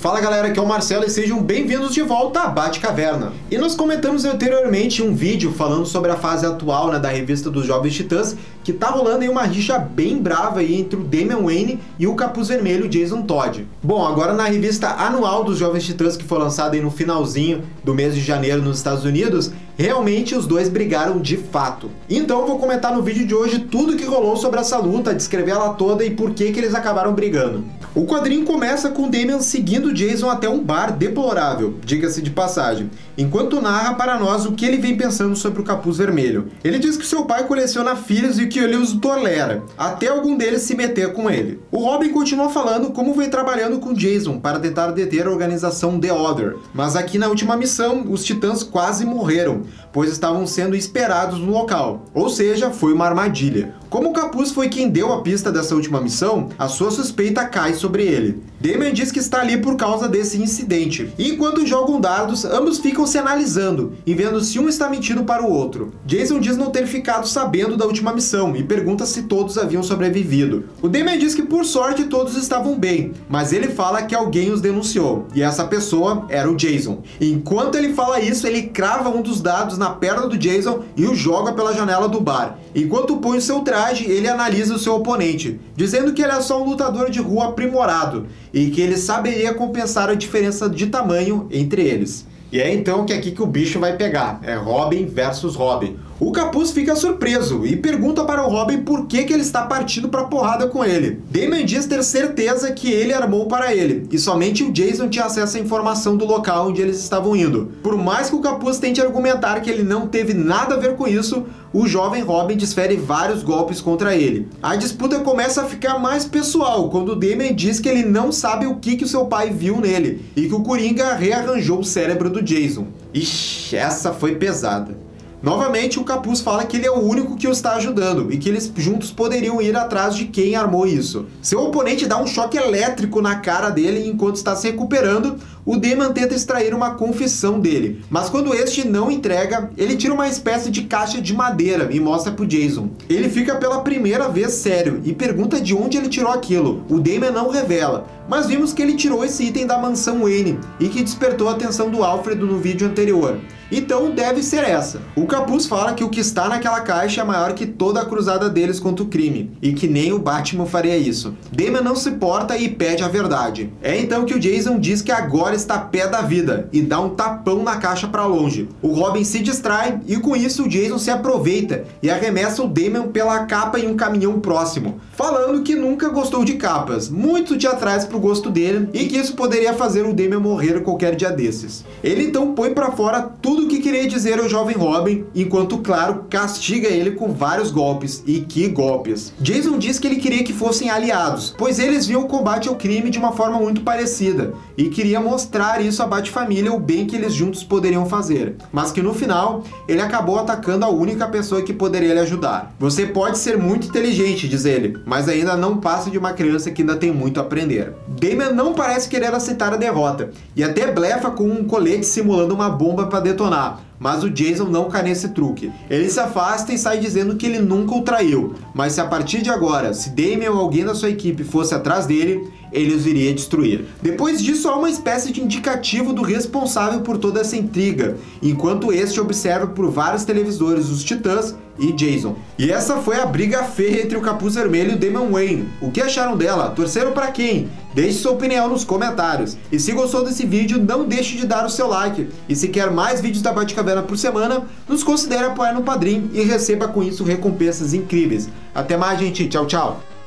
Fala galera, aqui é o Marcelo e sejam bem-vindos de volta à Batcaverna. E nós comentamos anteriormente um vídeo falando sobre a fase atual da revista dos Jovens Titãs, que tá rolando aí uma rixa bem brava aí entre o Damian Wayne e o Capuz Vermelho Jason Todd. Bom, agora na revista anual dos Jovens Titãs, que foi lançada aí no finalzinho do mês de janeiro nos Estados Unidos, realmente os dois brigaram de fato. Então eu vou comentar no vídeo de hoje tudo que rolou sobre essa luta, descrever ela toda e por que eles acabaram brigando. O quadrinho começa com Damian seguindo Jason até um bar deplorável, diga-se de passagem, enquanto narra para nós o que ele vem pensando sobre o Capuz Vermelho. Ele diz que seu pai coleciona filhos e que ele os tolera, até algum deles se meter com ele. O Robin continua falando como vem trabalhando com Jason para tentar deter a organização The Order, mas aqui na última missão os titãs quase morreram, pois estavam sendo esperados no local, ou seja, foi uma armadilha. Como o Capuz foi quem deu a pista dessa última missão, a sua suspeita cai sobre ele. Damian diz que está ali por causa desse incidente, e enquanto jogam dardos, ambos ficam se analisando e vendo se um está mentindo para o outro. Jason diz não ter ficado sabendo da última missão e pergunta se todos haviam sobrevivido. O Damian diz que por sorte todos estavam bem, mas ele fala que alguém os denunciou, e essa pessoa era o Jason. Enquanto ele fala isso, ele crava um dos dados na perna do Jason e o joga pela janela do bar. Enquanto põe o seu traje, ele analisa o seu oponente, dizendo que ele é só um lutador de rua aprimorado e que ele saberia compensar a diferença de tamanho entre eles. E é então que é aqui que o bicho vai pegar, é Robin versus Robin. O Capuz fica surpreso e pergunta para o Robin por que ele está partindo para porrada com ele. Damian diz ter certeza que ele armou para ele, e somente o Jason tinha acesso à informação do local onde eles estavam indo. Por mais que o Capuz tente argumentar que ele não teve nada a ver com isso, o jovem Robin desfere vários golpes contra ele. A disputa começa a ficar mais pessoal quando Damian diz que ele não sabe o que o seu pai viu nele, e que o Coringa rearranjou o cérebro do Jason. Ixi, essa foi pesada. Novamente, o Capuz fala que ele é o único que o está ajudando e que eles juntos poderiam ir atrás de quem armou isso. Seu oponente dá um choque elétrico na cara dele enquanto está se recuperando. O Damian tenta extrair uma confissão dele, mas quando este não entrega, ele tira uma espécie de caixa de madeira e mostra pro Jason. Ele fica pela primeira vez sério e pergunta de onde ele tirou aquilo. O Damian não revela, mas vimos que ele tirou esse item da mansão Wayne e que despertou a atenção do Alfred no vídeo anterior. Então deve ser essa. O Capuz fala que o que está naquela caixa é maior que toda a cruzada deles contra o crime, e que nem o Batman faria isso. Damian não se porta e pede a verdade. É então que o Jason diz que agora está pé da vida, e dá um tapão na caixa para longe. O Robin se distrai, e com isso o Jason se aproveita, e arremessa o Damian pela capa em um caminhão próximo, falando que nunca gostou de capas, muito teatrais pro gosto dele, e que isso poderia fazer o Damian morrer qualquer dia desses. Ele então põe para fora tudo o que queria dizer ao jovem Robin, enquanto, claro, castiga ele com vários golpes, e que golpes. Jason diz que ele queria que fossem aliados, pois eles viam o combate ao crime de uma forma muito parecida, e queria mostrar isso à Bat-família o bem que eles juntos poderiam fazer, mas que no final, ele acabou atacando a única pessoa que poderia lhe ajudar. Você pode ser muito inteligente, diz ele, mas ainda não passa de uma criança que ainda tem muito a aprender. Damian não parece querer aceitar a derrota, e até blefa com um colete simulando uma bomba para detonar, mas o Jason não cai nesse truque. Ele se afasta e sai dizendo que ele nunca o traiu, mas se a partir de agora, se Damian ou alguém da sua equipe fosse atrás dele, ele os iria destruir. Depois disso, há uma espécie de indicativo do responsável por toda essa intriga, enquanto este observa por vários televisores os Titãs e Jason. E essa foi a briga feia entre o Capuz Vermelho e o Damian Wayne. O que acharam dela? Torceram para quem? Deixe sua opinião nos comentários. E se gostou desse vídeo, não deixe de dar o seu like. E se quer mais vídeos da Batcaverna por semana, nos considere apoiar no Padrim e receba com isso recompensas incríveis. Até mais, gente. Tchau, tchau.